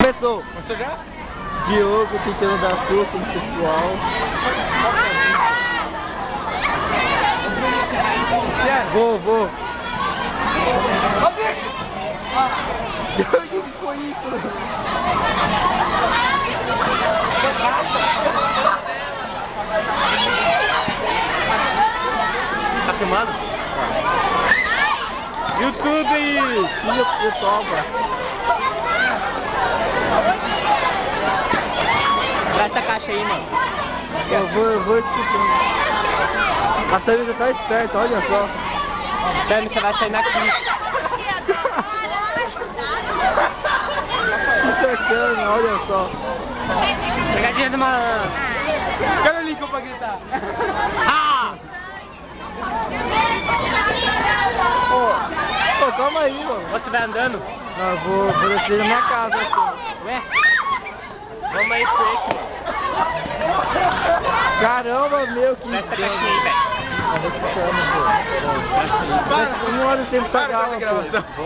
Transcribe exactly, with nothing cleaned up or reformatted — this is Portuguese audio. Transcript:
Começou. Começou já? Diogo tentando dar susto no pessoal. Vou, vou. Ó, bicho! O que foi isso? Tá filmando? YouTube! Filho de toba. Dá essa caixa aí, mano. Eu vou, eu vou escutando. A Tami já tá esperta, olha só. Tami, você vai sair na quinta. Que sacana, olha só. Pegadinha do malandro. Cadê o Lincoln pra gritar? Ah! Ô, ô, calma aí, mano. Você vai andando? Ah, vou, vou descer na minha casa aqui. Ué? Vamos aí, fake, mano. Caramba, meu, que Presta a caixinha aí, velho. Eu vou escutando, pô. Uma hora sempre tá Para com essa gravação.